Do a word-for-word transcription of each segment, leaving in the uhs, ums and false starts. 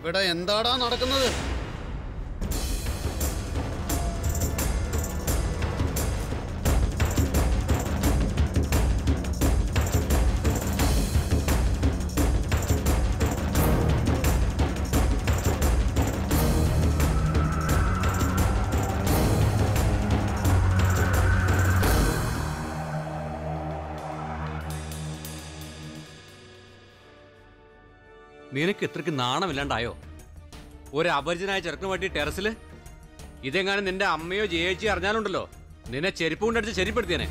ഇവിടെ എന്താടാ നടക്കുന്നത്? നിനക്ക് ഇത്രയ്ക്ക് നാണമില്ലാണ്ടായോ? ഒരു അപരിചിതനായ ചെറുക്കന് വേണ്ടി ടെറസില്? ഇതെങ്ങാനും നിന്റെ അമ്മയോ ജയിച്ചോ അറിഞ്ഞാലുണ്ടല്ലോ, നിന്നെ ചെരുപ്പ് കൊണ്ടടിച്ച് ശരിപ്പെടുത്തിയനെ.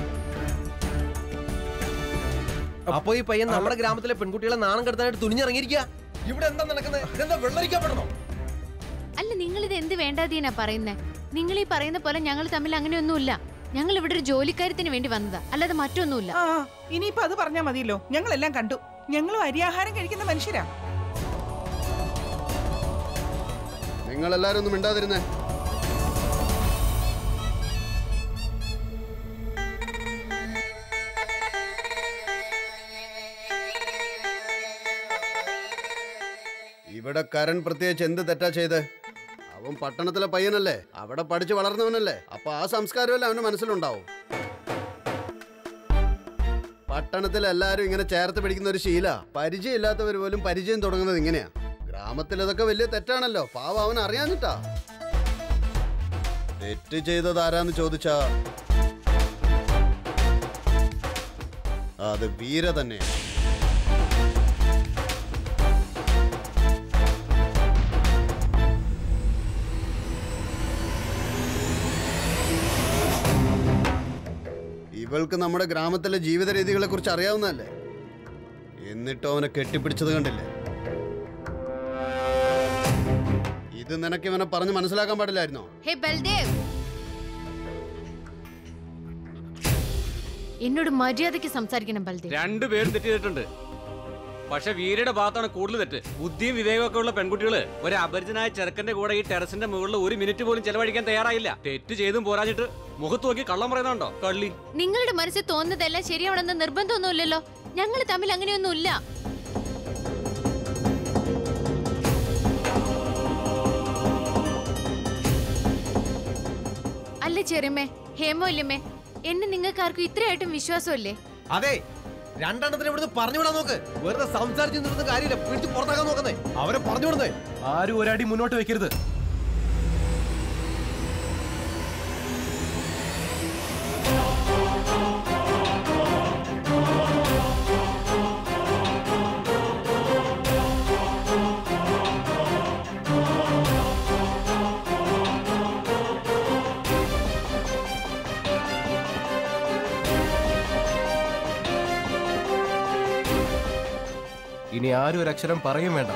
അപ്പൊ ഈ പയ്യൻ നമ്മുടെ ഗ്രാമത്തിലെ പെൺകുട്ടികളെ നാണം കെടുത്താനായിട്ട് തുനിഞ്ഞിറങ്ങിയിരിക്കുക. ഇവിടെ എന്താ നടക്കുന്നത്? ഇതെന്താ വെള്ളരിക്കപ്പെടണോ? അല്ല, നിങ്ങൾ ഇത് എന്ത് വേണ്ടാതീനാ പറയുന്നേ? നിങ്ങൾ ഈ പറയുന്ന പോലെ ഞങ്ങൾ തമ്മിൽ അങ്ങനെയൊന്നുമില്ല. ഞങ്ങൾ ഇവിടെ ഒരു ജോലിക്കാര്യത്തിന് വേണ്ടി വന്നതാ, അല്ലാതെ മറ്റൊന്നുമില്ല. ഇനിയിപ്പോ അത് പറഞ്ഞാ മതിയല്ലോ. ഞങ്ങളെല്ലാം കണ്ടു. ഞങ്ങളും അരിയാഹാരം കഴിക്കുന്ന മനുഷ്യരാ. നിങ്ങളെല്ലാരും ഒന്നും മിണ്ടാതിരുന്നേ. ഇവിടെ കരൺ പ്രത്യേകിച്ച് എന്ത് തെറ്റാ ചെയ്ത്? അവൻ പട്ടണത്തിലെ പയ്യനല്ലേ, അവിടെ പഠിച്ചു വളർന്നവനല്ലേ. അപ്പൊ ആ സംസ്കാരമല്ലേ അവന്റെ മനസ്സിലുണ്ടാവും. പട്ടണത്തിൽ എല്ലാരും ഇങ്ങനെ ചേർത്ത് പിടിക്കുന്ന ഒരു ശീല. പരിചയം ഇല്ലാത്തവർ പോലും പരിചയം തുടങ്ങുന്നത് ഇങ്ങനെയാ. ഗ്രാമത്തിൽ ഇതൊക്കെ വലിയ തെറ്റാണല്ലോ. പാവം അവൻ അറിയാഞ്ഞിട്ടാ. തെറ്റ് ചെയ്തത് ആരാന്ന് ചോദിച്ചാ അത് വീര തന്നെയാ. ഇവൾക്ക് നമ്മുടെ ഗ്രാമത്തിലെ ജീവിത രീതികളെ കുറിച്ച് അറിയാവുന്നതല്ലേ. എന്നിട്ടും അവനെ കെട്ടിപ്പിടിച്ചത് കണ്ടില്ലേ? ഇത് നിനക്ക് ഇവനെ പറഞ്ഞ് മനസ്സിലാക്കാൻ പാടില്ലായിരുന്നോ? ഹേ ബൽദേവ്, എന്നോട് മര്യാദയ്ക്ക് സംസാരിക്കണം ബൽദേവ്. രണ്ടുപേരും തെറ്റ് ചെയ്തിട്ടുണ്ട്. പക്ഷെ വീരയുടെ ഭാഗത്താണ് കൂടുതൽ തെറ്റ്. ബുദ്ധിയും വിവേകമൊക്കെ ഉള്ള പെൺകുട്ടികള് ഒരു അപരിചിതനായ ചെറുക്കന്റെ കൂടെ ഈ ടെറസിന്റെ മുകളിൽ ഒരു മിനിറ്റ് പോലും ചെലവഴിക്കാൻ തയ്യാറായില്ല. തെറ്റ് ചെയ്തും പോരാഞ്ഞിട്ട് മുഖത്ത് നോക്കി കള്ളം പറയുന്നുണ്ടോ? കള്ളി. നിങ്ങളുടെ മനസ്സിൽ തോന്നുന്നതെല്ലാം ശരിയാവണമെന്ന് നിർബന്ധമൊന്നുമില്ലല്ലോ. ഞങ്ങൾ തമ്മിൽ അങ്ങനെയൊന്നുമില്ല. അല്ല ചെറിയമ്മേ, ഹേമോ ഇല്ലമ്മേ, എന്നെ നിങ്ങൾക്കാർക്കും ഇത്രയായിട്ടും വിശ്വാസമല്ലേ? അതെ, രണ്ടെണ്ണത്തിന് ഇവിടുന്ന് പറഞ്ഞു വിടാൻ നോക്ക്. വെറുതെ സംസാരിച്ചു നിന്നിരുന്ന കാര്യമില്ല. പിടിച്ച് പുറത്താക്കാൻ നോക്കുന്നേ. അവരെ പറഞ്ഞു വിടുന്നേ. ആരും ഒരടി മുന്നോട്ട് വെക്കരുത്. ഇനി ആരും ഒരു അക്ഷരം പറയും വേണ്ട.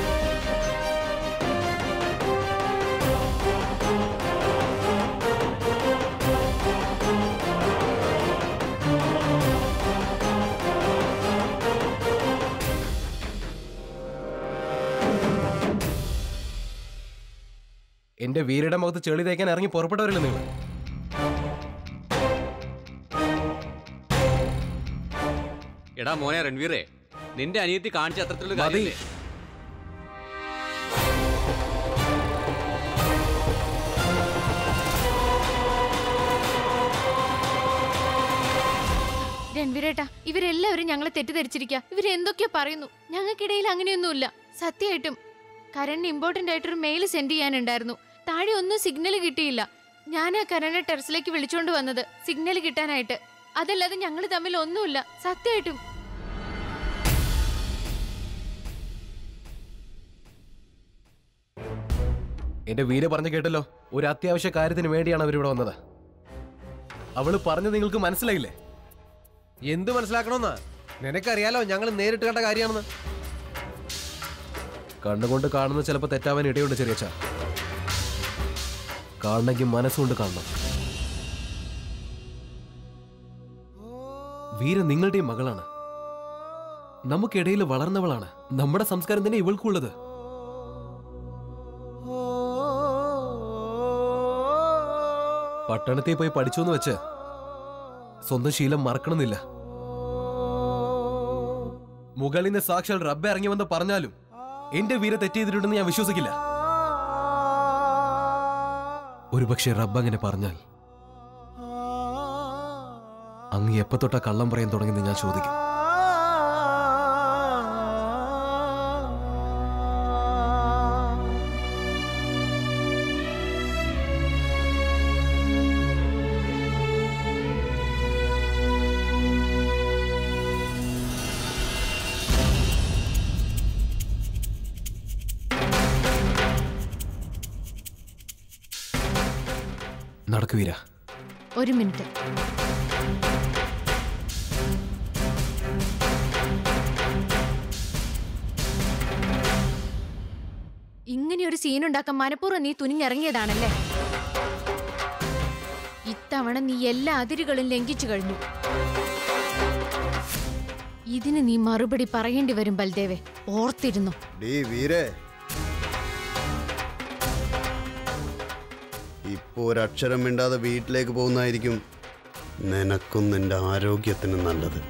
എന്റെ വീരയുടെ മുഖത്ത് ചെളി തേക്കാൻ ഇറങ്ങി പുറപ്പെട്ടവരല്ലേ നിങ്ങൾ? എടാ മോനെ രൺവീറേ, നിന്റെ അനിയത്തി കാണിച്ച അത്രത്തിലുള്ള കാര്യമില്ലേ? രൺവീരേട്ടാ, ഇവരെല്ലാവരും ഞങ്ങളെ തെറ്റിദ്ധരിച്ചിരിക്കുക. ഇവരെന്തൊക്കെയോ പറയുന്നു. ഞങ്ങൾക്കിടയിൽ അങ്ങനെയൊന്നുമില്ല. സത്യമായിട്ടും കരണിന് ഇമ്പോർട്ടന്റ് ആയിട്ടൊരു മെയിൽ സെൻഡ് ചെയ്യാനുണ്ടായിരുന്നു. താഴെ ഒന്നും സിഗ്നൽ കിട്ടിയില്ല. ഞാൻ ആ കരണിനെ ടെറസിലേക്ക് വിളിച്ചോണ്ട് വന്നത് സിഗ്നൽ കിട്ടാനായിട്ട്. അതല്ലാതെ ഞങ്ങൾ തമ്മിൽ ഒന്നുമില്ല. സത്യമായിട്ടും. എന്റെ വീര പറഞ്ഞു കേട്ടല്ലോ. ഒരു അത്യാവശ്യ കാര്യത്തിന് വേണ്ടിയാണ് അവരിവിടെ വന്നത്. അവള് പറഞ്ഞത് നിങ്ങൾക്ക് മനസ്സിലായില്ലേ? എന്ത് മനസ്സിലാക്കണമെന്നാ? നിനക്കറിയാലോ ഞങ്ങൾ നേരിട്ട് കണ്ട കാര്യമാണെന്ന്. കണ്ണുകൊണ്ട് കാണുന്നത് ചിലപ്പോൾ തെറ്റാവാൻ ഇടയുണ്ട് ചെറിയച്ച. കാണണമെങ്കിൽ മനസ്സുകൊണ്ട് കാണണം. വീര നിങ്ങളുടെയും മകളാണ്. നമുക്കിടയിൽ വളർന്നവളാണ്. നമ്മുടെ സംസ്കാരം തന്നെ ഇവൾക്കുള്ളത്. പട്ടണത്തിൽ പോയി പഠിച്ചു എന്ന് വെച്ച് സ്വന്തം ശീലം മറക്കണമെന്നില്ല. മുകളിൽ നിന്ന് സാക്ഷാൽ റബ്ബ് ഇറങ്ങി വന്ന് പറഞ്ഞാലും എന്റെ വീര തെറ്റ് ചെയ്തിട്ടുണ്ടെന്ന് ഞാൻ വിശ്വസിക്കില്ല. ഒരുപക്ഷെ റബ്ബ് അങ്ങനെ പറഞ്ഞാൽ അങ്ങ് എപ്പോ തൊട്ടാ കള്ളം പറയാൻ തുടങ്ങിയെന്ന് ഞാൻ ചോദിക്കും. നടക്കു വീര. ഒരു മിനിറ്റ്. ഇങ്ങനെ ഒരു സീൻ ഉണ്ടാക്കാൻ മനഃപൂർവ്വം നീ തുനിഞ്ഞിറങ്ങിയതാണല്ലേ? ഇത്തവണ നീ എല്ലാ അതിരുകളും ലംഘിച്ചു കഴിഞ്ഞു. ഇതിന് നീ മറുപടി പറയേണ്ടി വരും ബൽദേവേ, ഓർത്തിരുന്നു. ഇപ്പോ ഒരക്ഷരം മിണ്ടാതെ വീട്ടിലേക്ക് പോകുന്നതായിരിക്കും നിനക്കും നിന്റെ ആരോഗ്യത്തിനും നല്ലത്.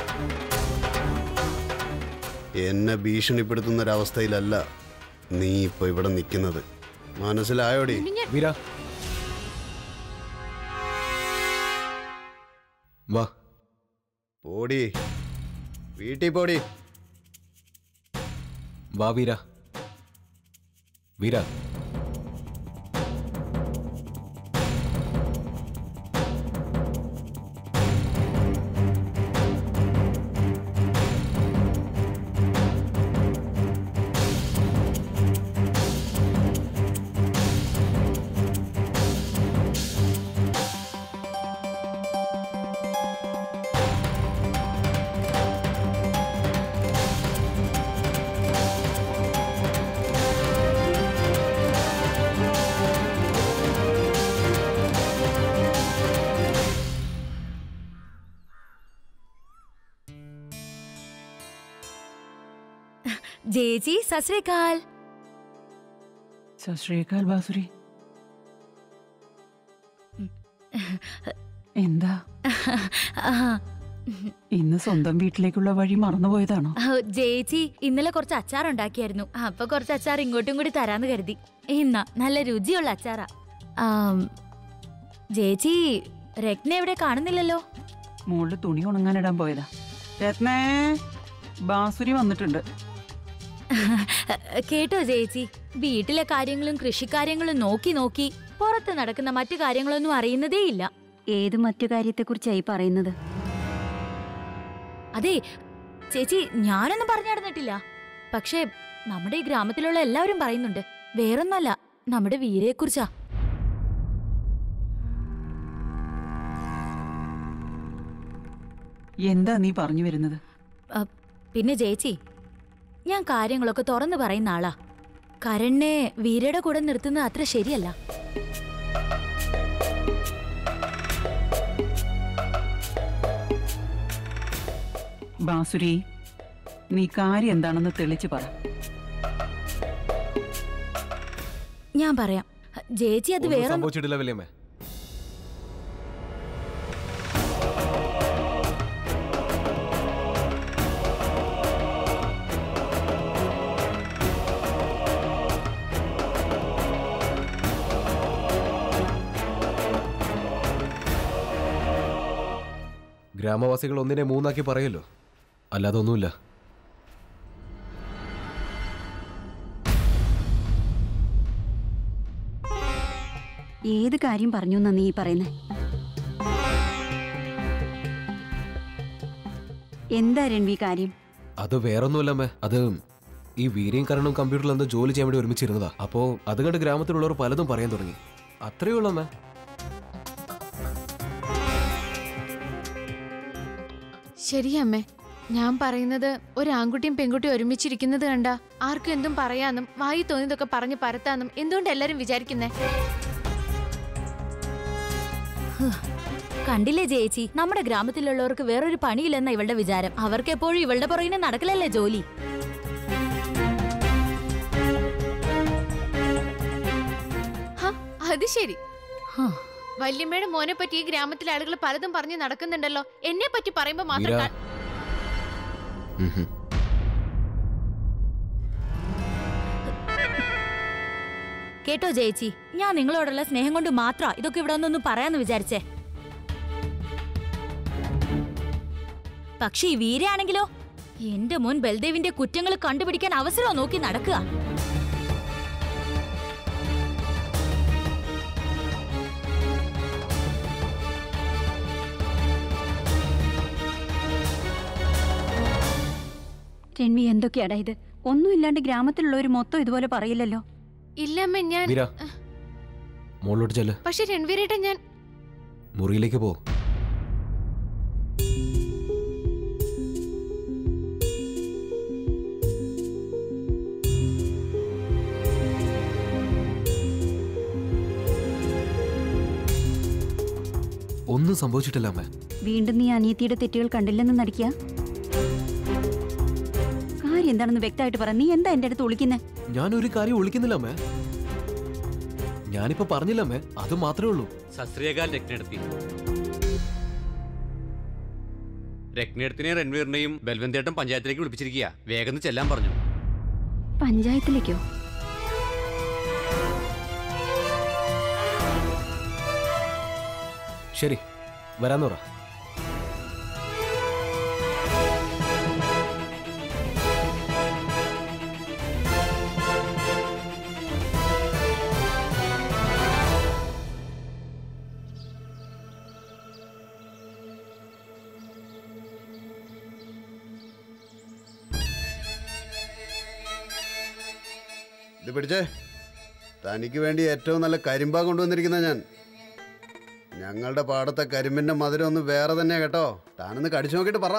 എന്നെ ഭീഷണിപ്പെടുത്തുന്നൊരവസ്ഥയിലല്ല നീ ഇപ്പൊ ഇവിടെ നിൽക്കുന്നത്. മനസ്സിലായോടി? വീര വാ. പോടി, വീട്ടിൽ പോടി. വാ വീര. വീര ജേജി സത് ശ്രീ അകാൽ. സത് ശ്രീ അകാൽ ബാസുരി. എന്താ ഇന്ന് സ്വന്തം വീട്ടിലേക്കുള്ള വഴി മറന്നുപോയതാണോ? ജേജി ഇന്നലെ കുറച്ച് അച്ചാർ ഉണ്ടാക്കിയായിരുന്നു. അപ്പൊ കുറച്ച് അച്ചാർ ഇങ്ങോട്ടും കൂടി തരാന്ന് കരുതി. ഇന്നാ നല്ല രുചിയുള്ള അച്ചാറാ. ജേജി രത്ന എവിടെ കാണുന്നില്ലല്ലോ? മോളില് തുണി ഉണങ്ങാനിടാൻ പോയതാ. രത്നേ, ബാസുരി വന്നിട്ടുണ്ട്. കേട്ടോ ചേച്ചി, വീട്ടിലെ കാര്യങ്ങളും കൃഷിക്കാര്യങ്ങളും നോക്കി നോക്കി പുറത്ത് നടക്കുന്ന മറ്റു കാര്യങ്ങളൊന്നും അറിയുന്നതേ ഇല്ല. ഏത് മറ്റു കാര്യത്തെക്കുറിച്ചായി പറയുന്നത്? അതെ ചേച്ചി, ഞാനൊന്നും പറഞ്ഞു നടന്നിട്ടില്ല. പക്ഷേ നമ്മുടെ ഈ ഗ്രാമത്തിലുള്ള എല്ലാവരും പറയുന്നുണ്ട്. വേറൊന്നല്ല, നമ്മുടെ വീരയെക്കുറിച്ചാ. എന്താ നീ പറഞ്ഞു വരുന്നത്? പിന്നെ ചേച്ചി, ഞാൻ കാര്യങ്ങളൊക്കെ തുറന്നു പറയുന്ന ആളാ. കരണിനെ വീരയുടെ കൂടെ നിർത്തുന്നത് അത്ര ശരിയല്ല. ബാസുരി, നീ കാര്യം എന്താണെന്ന് തെളിച്ചു പറ. ഞാൻ പറയാം ചേച്ചി. അത് വേറെ സംഭവിച്ചിട്ടില്ല വല്യമ്മേ. ഗ്രാമവാസികൾ ഒന്നിനെ മൂന്നാക്കി പറയല്ലോ, അല്ലാതെ ഒന്നുമില്ല. ഏത് കാര്യം പറഞ്ഞു എന്നാ നീ പറയുന്നേ? എന്താ രൺവി കാര്യം? അത് വേറൊന്നുമല്ലമ്മേ. അത് ഈ വീരയും കരണും കമ്പ്യൂട്ടറിൽ എന്തോ ജോലി ചെയ്യാൻ വേണ്ടി ഒരുമിച്ചിരുന്നതാ. അപ്പോ അത് കണ്ട് ഗ്രാമത്തിലുള്ളവർ പലതും പറയാൻ തുടങ്ങി. അത്രയേ ഉള്ളമ്മേ. ശരിയമ്മേ, ഞാൻ പറയുന്നത് ഒരു ആൺകുട്ടിയും പെൺകുട്ടിയും ഒരുമിച്ചിരിക്കുന്നത് കണ്ട ആർക്കും എന്തും പറയാന്നും വായി തോന്നിയതൊക്കെ പറഞ്ഞ് പരത്താന്നും എന്തുകൊണ്ട് എല്ലാരും വിചാരിക്കുന്നേ? കണ്ടില്ലേ ചേച്ചി, നമ്മുടെ ഗ്രാമത്തിലുള്ളവർക്ക് വേറൊരു പണിയില്ലെന്ന ഇവളുടെ വിചാരം. അവർക്ക് എപ്പോഴും ഇവളുടെ പുറകിനെ നടക്കലല്ലേ ജോലി. അത് ശരി. വല്യമ്മയുടെ മോനെ പറ്റി ഈ ഗ്രാമത്തിലെ ആളുകൾ പലതും പറഞ്ഞ് നടക്കുന്നുണ്ടല്ലോ. എന്നെ പറ്റി പറയുമ്പോ മാത്രം കേട്ടോ ചേച്ചി, ഞാൻ നിങ്ങളോടുള്ള സ്നേഹം കൊണ്ട് മാത്രാ ഇതൊക്കെ ഇവിടെ ഒന്നൊന്ന് പറയാന്ന് വിചാരിച്ചേ. പക്ഷെ ഈ വീരയാണെങ്കിലോ എന്റെ മോൻ ബൽദേവിന്റെ കുറ്റങ്ങൾ കണ്ടുപിടിക്കാൻ അവസരം നോക്കി നടക്കുക. രൺവി എന്തൊക്കെയാടാ ഇത്? ഒന്നുമില്ലാണ്ട് ഗ്രാമത്തിലുള്ളവർ മൊത്തം ഇതുപോലെ പറയില്ലല്ലോ. ഇല്ലമ്മ ഞാൻ വീര മോളിലോട്ട് ചെല്ല്. പക്ഷെ രൺവീരേട്ടൻ ഞാൻ മുറിയിലേക്ക് പോ. ഒന്നും സംഭവിച്ചിട്ടില്ല അമ്മ. വീണ്ടും നീ അനിയത്തിയുടെ തെറ്റുകൾ കണ്ടില്ലെന്ന് നടിക്കുക. കാര്യം എന്താണെന്ന് വ്യക്തമായിട്ട് പറ. നീ എന്താ എന്റെ അടുത്ത് ഒളിക്കുന്നേ? ഞാനൊരു കാര്യം ഒളിക്കുന്നില്ല അമ്മേ. ഞാനിപ്പോ പറഞ്ഞില്ല അമ്മേ, അത് മാത്രമേ ഉള്ളൂ. സസ്ത്രീയകാൽ രത്നെടുത്തി രത്നെടുത്തിനെയും രൺവീറിനെയും ബൽവന്തേട്ടൻ പഞ്ചായത്തിലേക്ക് വിളിപ്പിച്ചിരിക്കുക. വേഗം ചെല്ലാൻ പറഞ്ഞു. പഞ്ചായത്തിലേക്കോ? ശരി, വരാന്ന് പറ. ഇത് പിടിച്ചേ. തനിക്ക് വേണ്ടി ഏറ്റവും നല്ല കരിമ്പാ കൊണ്ടുവന്നിരിക്കുന്ന ഞാൻ. ഞങ്ങളുടെ പാടത്തെ കരിമ്പിന്റെ മധുരം ഒന്ന് വേറെ തന്നെയാ കേട്ടോ. താനൊന്ന് കടിച്ചു നോക്കിയിട്ട് പറ.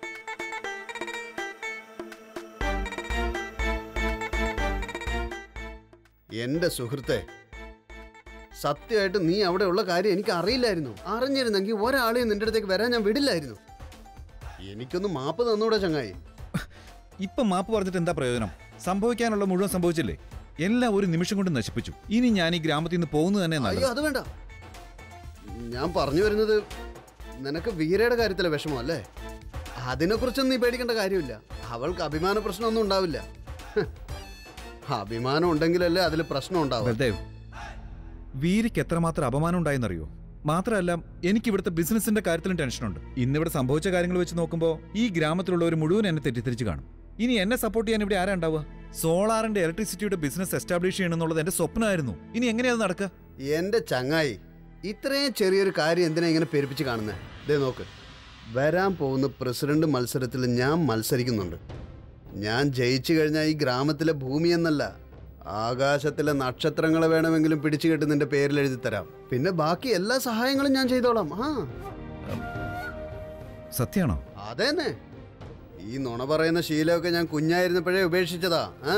എന്റെ സുഹൃത്തെ, സത്യമായിട്ട് നീ അവിടെ ഉള്ള കാര്യം എനിക്ക് അറിയില്ലായിരുന്നു. അറിഞ്ഞിരുന്നെങ്കിൽ ഒരാളെയും നിന്റെ അടുത്തേക്ക് വരാൻ ഞാൻ വിടില്ലായിരുന്നു. എനിക്കൊന്ന് മാപ്പ് തന്നൂടെ ചങ്ങായി? ഇപ്പൊ മാപ്പ് പറഞ്ഞിട്ട് എന്താ പ്രയോജനം? സംഭവിക്കാനുള്ള മുഴുവൻ സംഭവിച്ചില്ലേ? എല്ലാം ഒരു നിമിഷം കൊണ്ട് നശിപ്പിച്ചു. ഇനി ഞാൻ ഈ ഗ്രാമത്തിൽ നിന്ന് പോകുന്നത് തന്നെ നല്ലത്. അയ്യോ, അത് വേണ്ട. ഞാൻ പറഞ്ഞു വരുന്നത്, നിനക്ക് വീരയുടെ കാര്യത്തിലെ വിഷമം അല്ലേ? അതിനെക്കുറിച്ചൊന്നും നീ പേടിക്കേണ്ട കാര്യമില്ല. അവൾക്ക് അഭിമാന പ്രശ്നമൊന്നും ഉണ്ടാവില്ല. അഭിമാനം ഉണ്ടെങ്കിലല്ലേ അതിൽ പ്രശ്നം ഉണ്ടാവും. ബൽദേവ്, വീരയ്ക്ക് എത്രമാത്രം അപമാനം ഉണ്ടായെന്നറിയോ? മാത്രമല്ല, എനിക്ക് ഇവിടുത്തെ ബിസിനസിന്റെ കാര്യത്തിലും ടെൻഷനുണ്ട്. ഇന്നിവിടെ സംഭവിച്ച കാര്യങ്ങൾ വെച്ച് നോക്കുമ്പോൾ ഈ ഗ്രാമത്തിലുള്ളവർ മുഴുവൻ എന്നെ തെറ്റിദ്ധരിച്ച് കാണും. ഇനി എന്നെ സപ്പോർട്ട് ചെയ്യാൻ ഇവിടെ ആരാ ഉണ്ടാവുക? സോളാറിന്റെ ഇലക്ട്രിസിറ്റിയുടെ ബിസിനസ് എസ്റ്റാബ്ലിഷ് ചെയ്യണമെന്നുള്ളത് എന്റെ സ്വപ്നമായിരുന്നു. ഇനി എങ്ങനെയാണ് നടക്കുക? എന്റെ ചങ്ങായി, ഇത്രയും ചെറിയൊരു കാര്യം എന്തിനാ ഇങ്ങനെ പെരുപ്പിച്ച് കാണുന്നത്? ദേ നോക്ക്, വരാൻ പോകുന്ന പ്രസിഡന്റ് മത്സരത്തിൽ ഞാൻ മത്സരിക്കുന്നുണ്ട്. ഞാൻ ജയിച്ചു കഴിഞ്ഞാൽ ഈ ഗ്രാമത്തിലെ ഭൂമി എന്നല്ല, ആകാശത്തിലെ നക്ഷത്രങ്ങളെ വേണമെങ്കിലും പിടിച്ചു കെട്ടി നിന്റെ പേരിൽ എഴുതി തരാം. പിന്നെ ബാക്കി എല്ലാ സഹായങ്ങളും ഞാൻ ചെയ്തോളാം. ആ സത്യമാണോ? അതേന്നെ. ഈ നുണ പറയുന്ന ശീലമൊക്കെ ഞാൻ കുഞ്ഞായിരുന്നപ്പോഴേ ഉപേക്ഷിച്ചതാ. ആ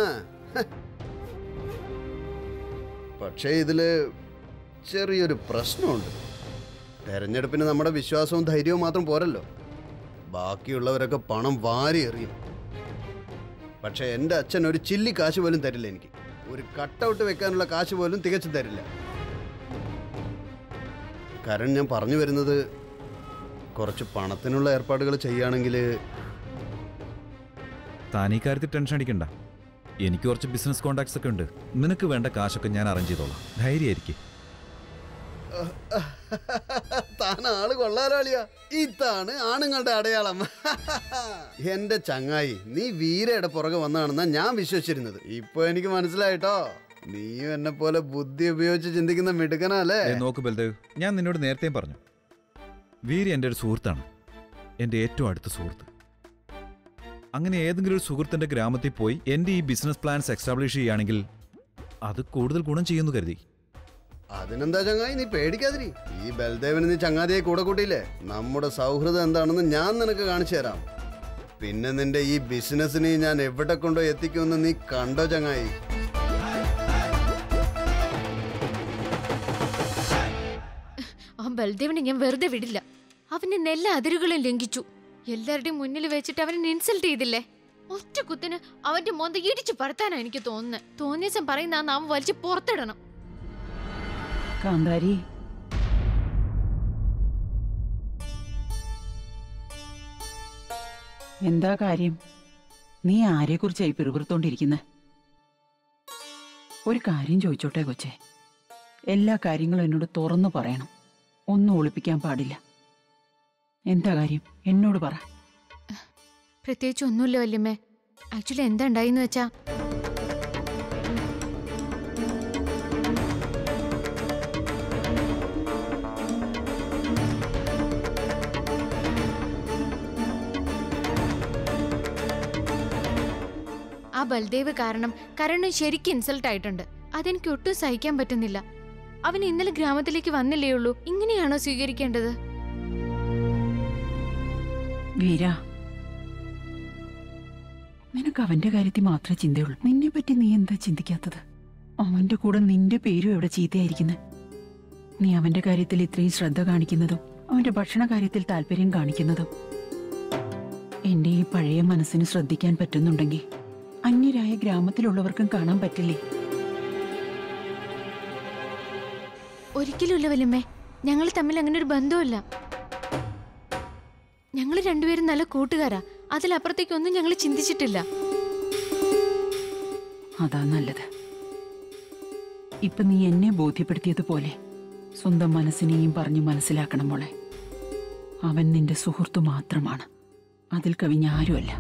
പക്ഷേ ഇതില് ചെറിയൊരു പ്രശ്നമുണ്ട്. തെരഞ്ഞെടുപ്പിന് നമ്മുടെ വിശ്വാസവും ധൈര്യവും മാത്രം പോരല്ലോ, ബാക്കിയുള്ളവരൊക്കെ പണം വാരി എറിയും. പക്ഷെ എൻ്റെ അച്ഛൻ ഒരു ചില്ലി കാശ് പോലും തരില്ല. എനിക്ക് ഒരു കട്ടൗട്ട് വെക്കാനുള്ള കാശ് പോലും തികച്ചു തരില്ല. കാരണം ഞാൻ പറഞ്ഞു വരുന്നത്, കുറച്ച് പണത്തിനുള്ള ഏർപ്പാടുകൾ ചെയ്യുകയാണെങ്കിൽ. താൻ ഈ കാര്യത്തിൽ ടെൻഷൻ അടിക്കണ്ട. എനിക്ക് കുറച്ച് ബിസിനസ് കോണ്ടാക്ട്സ് ഒക്കെ ഉണ്ട്. നിനക്ക് വേണ്ട കാശൊക്കെ ഞാൻ അറേഞ്ച് ചെയ്തോളാം. ധൈര്യമായിരിക്കും. താൻ ആള് കൊള്ളാലോളിയാ. ഇതാണ് ആണുങ്ങളുടെ അടയാളം. എന്റെ ചങ്ങായി, നീ വീരയുടെ പുറകെ വന്നാണെന്നാ ഞാൻ വിശ്വസിച്ചിരുന്നത്. ഇപ്പൊ എനിക്ക് മനസ്സിലായിട്ടോ, നീയും എന്നെ പോലെ ബുദ്ധി ഉപയോഗിച്ച് ചിന്തിക്കുന്ന മിടുക്കനല്ലേ? നോക്ക് ബൽദേവ്, ഞാൻ നിന്നോട് നേരത്തെയും പറഞ്ഞു, വീര എൻ്റെ ഒരു സുഹൃത്താണ്, എൻ്റെ ഏറ്റവും അടുത്ത സുഹൃത്ത്. അങ്ങനെ ഏതെങ്കിലും ഒരു സുഹൃത്തിന്റെ ഗ്രാമത്തിൽ പോയി എൻ്റെ ഈ ബിസിനസ് പ്ലാൻസ് എസ്റ്റാബ്ലിഷ് ചെയ്യുകയാണെങ്കിൽ അത് കൂടുതൽ ഗുണം ചെയ്യുന്നു കരുതി. അതിനെന്താ ചങ്ങായി, നീ പേടിക്കാതിരി. ഈ ബൽദേവന് നീ ചങ്ങാതിയെ കൂടെ കൂട്ടിയില്ലേ? നമ്മുടെ സൗഹൃദം എന്താണെന്ന് ഞാൻ നിനക്ക് കാണിച്ചു തരാം. പിന്നെ നിന്റെ ഈ ബിസിനസ്സിനെ ഞാൻ എവിടെ കൊണ്ടോ എത്തിക്കുമെന്ന് നീ കണ്ടോ ചങ്ങായി? ആ ബൽദേവിനെ ഞാൻ വെറുതെ വിടില്ല. അവന്റെ എല്ലാ അതിരുകളും ലംഘിച്ചു. എല്ലാവരുടെയും മുന്നിൽ വെച്ചിട്ട് അവനെ ഇൻസൾട്ട് ചെയ്തില്ലേ? ഒറ്റ കുത്തിന് അവന്റെ മോന്ത ഇടിച്ചു പറത്താനാ എനിക്ക് തോന്നുന്നത്. തോന്നിയസം പറയുന്ന അവൻ വലിച്ചു പുറത്തിടണം. കാന്താരി, എന്താ കാര്യം? നീ ആരെക്കുറിച്ചായി പിറുപിറുത്തോണ്ടിരിക്കുന്നെ? ഒരു കാര്യം ചോദിച്ചോട്ടെ കൊച്ചേ, എല്ലാ കാര്യങ്ങളും എന്നോട് തുറന്നു പറയണം, ഒന്നും ഒളിപ്പിക്കാൻ പാടില്ല. എന്താ കാര്യം എന്നോട് പറ. പ്രത്യേകിച്ച് ഒന്നുമില്ല വല്യമ്മേ. ആക്ച്വലി എന്താ ഉണ്ടായിന്ന് വെച്ചാ, ആ ബൽദേവ് കാരണം കരണ് ശരിക്കും ഇൻസൾട്ട് ആയിട്ടുണ്ട്. അതെനിക്ക് ഒട്ടും സഹിക്കാൻ പറ്റുന്നില്ല. അവൻ ഇന്നലെ ഗ്രാമത്തിലേക്ക് വന്നില്ലേ ഉള്ളൂ. ഇങ്ങനെയാണോ സ്വീകരിക്കേണ്ടത്? വീര, നിനക്ക് അവന്റെ കാര്യത്തിൽ മാത്രമേ ചിന്തയുള്ളൂ. നിന്നെ പറ്റി നീ എന്താ ചിന്തിക്കാത്തത്? അവന്റെ കൂടെ നിന്റെ പേരും എവിടെ ചീത്തയായിരിക്കുന്നത്. നീ അവന്റെ കാര്യത്തിൽ ഇത്രയും ശ്രദ്ധ കാണിക്കുന്നതും അവന്റെ ഭക്ഷണ കാര്യത്തിൽ താല്പര്യം കാണിക്കുന്നതും എന്റെ ഈ പഴയ മനസ്സിന് ശ്രദ്ധിക്കാൻ പറ്റുന്നുണ്ടെങ്കിൽ അന്യരായ ഗ്രാമത്തിലുള്ളവർക്കും കാണാൻ പറ്റില്ലേ? ഒരിക്കലുമില്ല വല്യമ്മേ. ഞങ്ങൾ തമ്മിൽ അങ്ങനെ ഒരു ബന്ധമില്ല. ഞങ്ങൾ രണ്ടുപേരും നല്ല കൂട്ടുകാരാ. അതിലപ്പുറത്തേക്കൊന്നും ഞങ്ങൾ ചിന്തിച്ചിട്ടില്ല. അതാ നല്ലത്. ഇപ്പൊ നീ എന്നെ ബോധ്യപ്പെടുത്തിയതുപോലെ സ്വന്തം മനസ്സിനെയും പറഞ്ഞു മനസ്സിലാക്കണം മോളെ. അവൻ നിന്റെ സുഹൃത്തു മാത്രമാണ്, അതിൽ കവിഞ്ഞ ആരുമല്ല.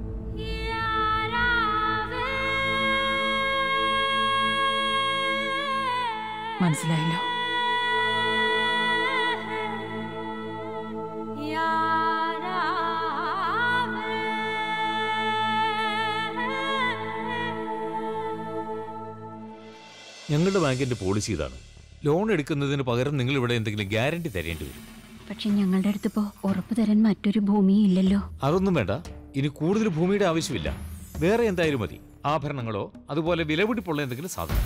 മനസ്സിലായല്ലോ? ഞങ്ങളുടെ ബാങ്കിന്റെ പോളിസി ഇതാണ്. ലോൺ എടുക്കുന്നതിന് പകരം നിങ്ങൾ ഇവിടെ എന്തെങ്കിലും ഗ്യാരണ്ടി തരേണ്ടി വരും. പക്ഷെ ഞങ്ങളുടെ അടുത്തിപ്പോ ഉറപ്പ് തരാൻ മറ്റൊരു ഭൂമിയും ഇല്ലല്ലോ. അതൊന്നും വേണ്ട. ഇനി കൂടുതൽ ഭൂമിയുടെ ആവശ്യമില്ല. വേറെ എന്തായാലും മതി. ആഭരണങ്ങളോ അതുപോലെ വിലപിടിപ്പുള്ള എന്തെങ്കിലും സാധനം.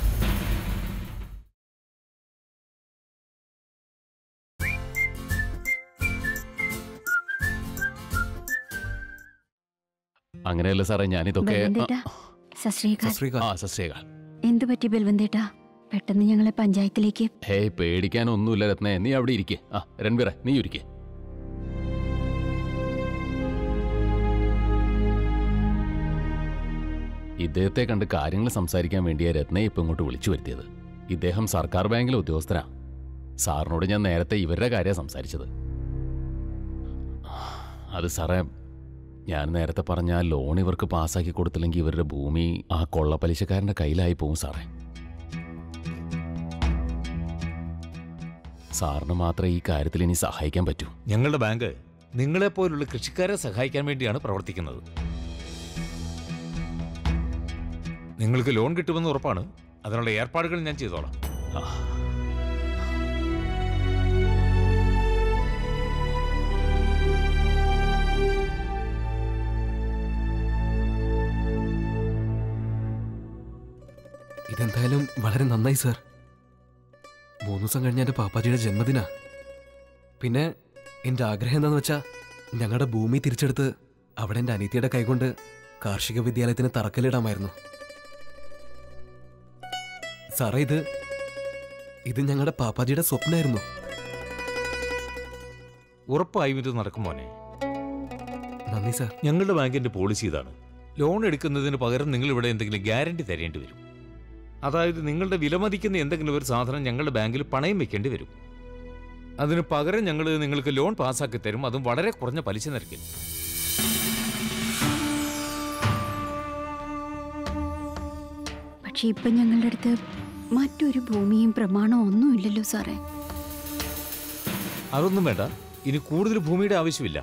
അങ്ങനെയല്ല സാറേ, ഞാനിതൊക്കെ ബൽവന്തേട്ടാ, സശ്രീകാൽ. ആ സശ്രീകാൽ. എന്തു പറ്റി ബൽവന്തേട്ടാ? പെട്ടെന്ന് ഞങ്ങളെ പഞ്ചായത്തിലേക്ക്. ഹേയ്, പേടിക്കാനൊന്നുമില്ല രത്നേ. നീ അവിടെ ഇരിക്കേ. ആ രൺവീറെ, നീ ഇരിക്കേ. ഇദ്ദേഹത്തെ കണ്ട് കാര്യങ്ങൾ സംസാരിക്കാൻ വേണ്ടിയാ രത്നയെ ഇപ്പൊ ഇങ്ങോട്ട് വിളിച്ചു വരുത്തിയത്. ഇദ്ദേഹം സർക്കാർ ബാങ്കിലെ ഉദ്യോഗസ്ഥനാ. സാറിനോട് ഞാൻ നേരത്തെ ഇവരുടെ കാര്യം സംസാരിച്ചത്. അത് സാറേ, ഞാൻ നേരത്തെ പറഞ്ഞ ആ ലോൺ ഇവർക്ക് പാസ്സാക്കി കൊടുത്തില്ലെങ്കിൽ ഇവരുടെ ഭൂമി ആ കൊള്ളപ്പലിശക്കാരന്റെ കയ്യിലായി പോവും സാറേ. സാറിന് മാത്രമേ ഈ കാര്യത്തിൽ ഇനി സഹായിക്കാൻ പറ്റൂ. ഞങ്ങളുടെ ബാങ്ക് നിങ്ങളെപ്പോലുള്ള കൃഷിക്കാരെ സഹായിക്കാൻ വേണ്ടിയാണ് പ്രവർത്തിക്കുന്നത്. നിങ്ങൾക്ക് ലോൺ കിട്ടുമെന്ന് ഉറപ്പാണ്. അതിനുള്ള ഏർപ്പാടുകൾ ഞാൻ ചെയ്തോളാം. ഇതെന്തായാലും വളരെ നന്നായി സാർ. മൂന്ന് ദിവസം കഴിഞ്ഞ എൻ്റെ പാപ്പാജിയുടെ ജന്മദിനാ. പിന്നെ എൻ്റെ ആഗ്രഹം എന്താണെന്ന് വെച്ചാൽ ഞങ്ങളുടെ ഭൂമി തിരിച്ചെടുത്ത് അവിടെ എൻ്റെ അനിയത്തിയുടെ കൈകൊണ്ട് കാർഷിക വിദ്യാലയത്തിന് തറക്കല്ലിടാമായിരുന്നു. സാറേ, ഇത് ഇത് ഞങ്ങളുടെ പാപ്പാജിയുടെ സ്വപ്നമായിരുന്നു. ഉറപ്പായും ഇത് നടക്കും മോനെ. നന്ദി സാർ. ഞങ്ങളുടെ ബാങ്കിന്റെ പോളിസി ഇതാണ്. ലോൺ എടുക്കുന്നതിന് പകരം നിങ്ങൾ ഇവിടെ എന്തെങ്കിലും ഗ്യാരണ്ടി തരേണ്ടി വരും. അതായത് നിങ്ങളുടെ വിലമതിക്കുന്ന എന്തെങ്കിലും ഒരു സാധനം ഞങ്ങളുടെ ബാങ്കിൽ പണയം വെക്കേണ്ടി വരും. അതിന് പകരം ഞങ്ങൾ നിങ്ങൾക്ക് ലോൺ പാസ്സാക്കി തരും, അതും വളരെ കുറഞ്ഞ പലിശ നിരക്കിൽ. പക്ഷെ ഇപ്പൊ ഞങ്ങളുടെ അടുത്ത് മറ്റൊരു ഭൂമിയും പ്രമാണവും ഒന്നുമില്ലല്ലോ സാറേ. അതൊന്നും വേണ്ട. ഇനി കൂടുതൽ ഭൂമിയുടെ ആവശ്യമില്ല.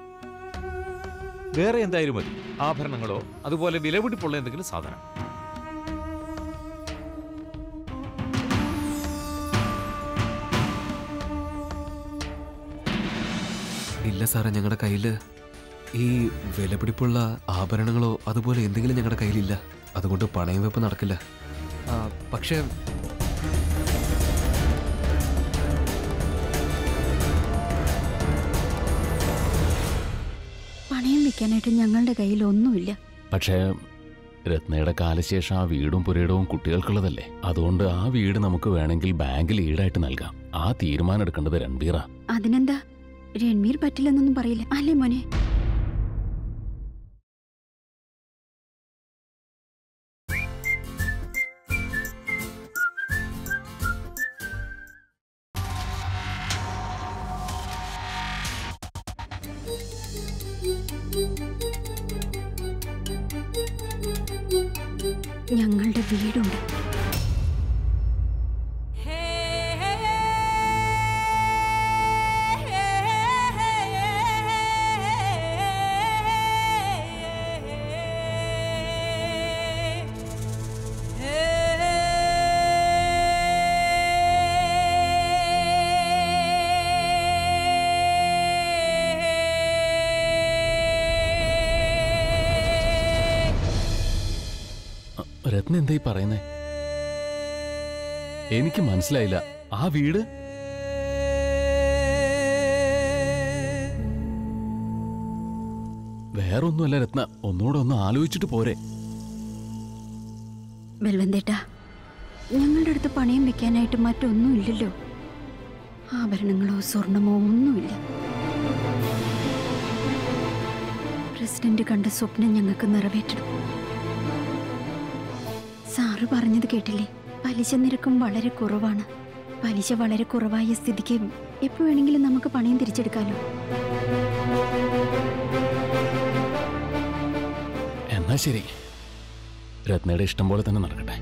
വേറെ എന്തായാലും മതി. ആഭരണങ്ങളോ അതുപോലെ വിലപിടിപ്പുള്ള എന്തെങ്കിലും സാധനം. ഇല്ല സാറേ, ഞങ്ങളുടെ കയ്യിൽ ഈ വിലപിടിപ്പുള്ള ആഭരണങ്ങളോ അതുപോലെ എന്തെങ്കിലും ഞങ്ങളുടെ കയ്യിലില്ല. അതുകൊണ്ട് പണയം വെപ്പ് നടക്കില്ല. പക്ഷേ പണയം വെക്കാനായിട്ട് ഞങ്ങളുടെ കയ്യിൽ ഒന്നുമില്ല. പക്ഷേ രത്നയുടെ കാലശേഷം ആ വീടും പുരയിടവും കുട്ടികൾക്കുള്ളതല്ലേ. അതുകൊണ്ട് ആ വീട് നമുക്ക് വേണമെങ്കിൽ ബാങ്കിൽ ഈടായിട്ട് നൽകാം. ആ തീരുമാനം എടുക്കേണ്ടത് രൺവീറാ. അതിനെന്താ, രൺവീർ പറ്റില്ലെന്നൊന്നും പറയില്ല അല്ലേ മോനെ? ഞങ്ങളുടെ വീടുണ്ട്. രത്ന എന്തായി പറയുന്നേ? എനിക്ക് മനസ്സിലായില്ല. ആ വീട് വേറൊന്നുമല്ല രത്ന, ഒന്നുകൂടെ ഒന്ന് ആലോചിച്ചിട്ട് പോരെ. ബൽവന്തേട്ടാ, ഞങ്ങളുടെ അടുത്ത് പണയം വെക്കാനായിട്ട് മറ്റൊന്നും ഇല്ലല്ലോ. ആഭരണങ്ങളോ സ്വർണമോ ഒന്നുമില്ല. പ്രസിഡന്റ് കണ്ട സ്വപ്നം ഞങ്ങൾക്ക് നിറവേറ്റണം. സാറ് പറഞ്ഞത് കേട്ടില്ലേ? പലിശ നിരക്കും വളരെ കുറവാണ്. പലിശ വളരെ കുറവായ സ്ഥിതിക്ക് എപ്പോ വേണമെങ്കിലും നമുക്ക് പണയം തിരിച്ചെടുക്കാലോ. എന്നാ ശരി, രത്നയുടെ ഇഷ്ടം പോലെ തന്നെ നടക്കട്ടെ.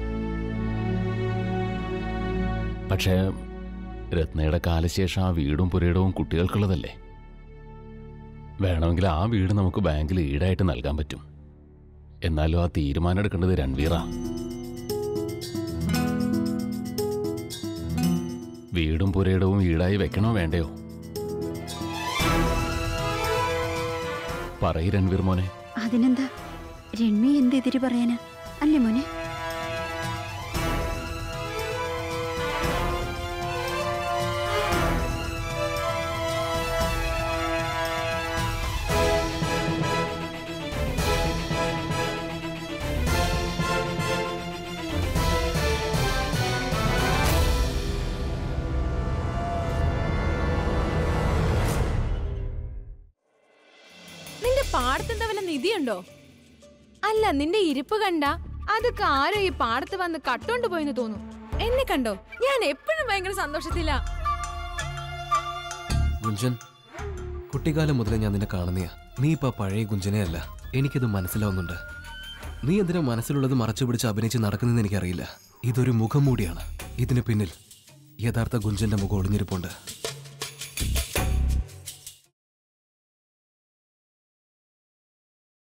പക്ഷേ രത്നയുടെ കാലശേഷം ആ വീടും പുരയിടവും കുട്ടികൾക്കുള്ളതല്ലേ. വേണമെങ്കിൽ ആ വീട് നമുക്ക് ബാങ്കിൽ ഈടായിട്ട് നൽകാൻ പറ്റും. എന്നാലും ആ തീരുമാനം എടുക്കേണ്ടത് രൺവീറാ. വീടും പുരയിടവും ഈടായി വെക്കണോ വേണ്ടയോ? പറയ് രൺവീർ മോനെ. അതിനെന്താ, രൺവി എന്തെതിര് പറയാനാ, അല്ലേ മോനെ? പാടത്തെന്താ വല്ല നിധിയുണ്ടോ? അല്ല, നിന്റെ ഇരിപ്പ് കണ്ട അതൊക്കെ ആരോ ഈ പാടത്ത് വന്ന് കട്ടോണ്ട് പോയെന്ന് തോന്നും. എന്നെ കണ്ടോ? ഞാൻ എപ്പോഴും ഭയങ്കര സന്തോഷത്തില. ഗുഞ്ചൻ, കുട്ടിക്കാലം മുതലേ ഞാൻ നിന്നെ കാണുന്നയാ. നീ ഇപ്പൊ പഴയ ഗുഞ്ചനെ അല്ല, എനിക്കത് മനസ്സിലാവുന്നുണ്ട്. നീ എന്തിനാ മനസ്സിലുള്ളത് മറച്ചു പിടിച്ച് അഭിനയിച്ച് നടക്കുന്നതെന്ന് എനിക്കറിയില്ല. ഇതൊരു മുഖം മൂടിയാണ്. ഇതിന് പിന്നിൽ യഥാർത്ഥ ഗുഞ്ചന്റെ മുഖം ഒളിഞ്ഞിരിപ്പുണ്ട്.